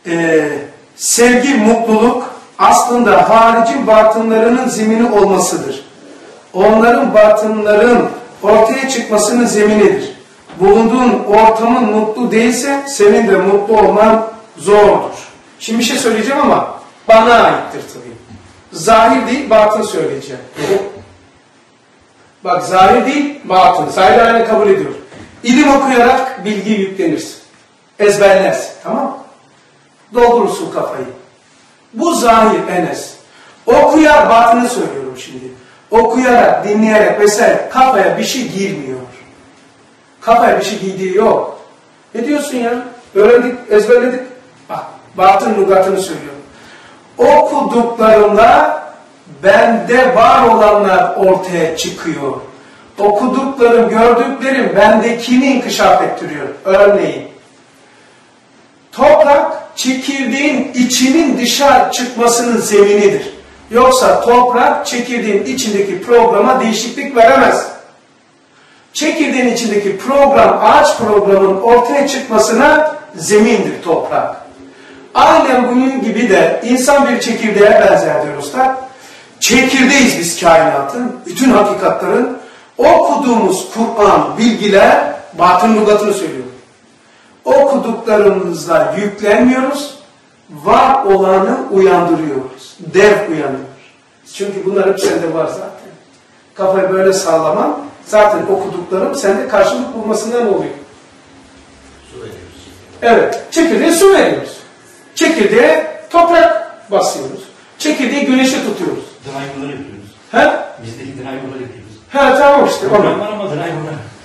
sevgi, mutluluk aslında haricin batınlarının zemini olmasıdır. Onların batınların ortaya çıkmasının zeminidir. Bulunduğun ortamın mutlu değilse senin de mutlu olman zordur. Şimdi bir şey söyleyeceğim ama bana aittir tabii. Zahir değil, batın söyleyeceğim. Bak, zahir değil, batın. Zahir aynı kabul ediyor. İlim okuyarak bilgi yüklenirsin. Ezberlersin, tamam mı? Doldurursun kafayı. Bu zahir Enes. Okuyarak, batını söylüyorum şimdi. Okuyarak, dinleyerek vesaire kafaya bir şey girmiyor. Kafaya bir şey giydiği yok. Ne diyorsun ya? Öğrendik, ezberledik. Bak, batın lügatını söylüyorum. Okuduklarımla bende var olanlar ortaya çıkıyor. Okuduklarım, gördüklerim bendekini inkişaf ettiriyor. Örneğin, toprak çekirdeğin içinin dışarı çıkmasının zeminidir. Yoksa toprak çekirdeğin içindeki programa değişiklik veremez. Çekirdeğin içindeki program, ağaç programının ortaya çıkmasına zemindir toprak. Aynen bunun gibi de insan bir çekirdeğe benzer diyor usta. Çekirdeğiz biz kainatın, bütün hakikatlerin. Okuduğumuz Kur'an, bilgiler, batın lügatını söylüyor. Okuduklarımızla yüklenmiyoruz, var olanı uyandırıyoruz. Dev uyanıyor. Çünkü bunlar hep sende var zaten. Kafayı böyle sağlaman, zaten okuduklarım sende karşılık bulmasından oluyor. Su veriyoruz. Evet, çekirdeğe su veriyoruz. Çekirdeğe toprak basıyoruz. Çekirdeği güneşe tutuyoruz. Driver'ları yapıyoruz. He? Bizdeki driver'ları yapıyoruz. He, tamam işte. Program var ama driver'lar.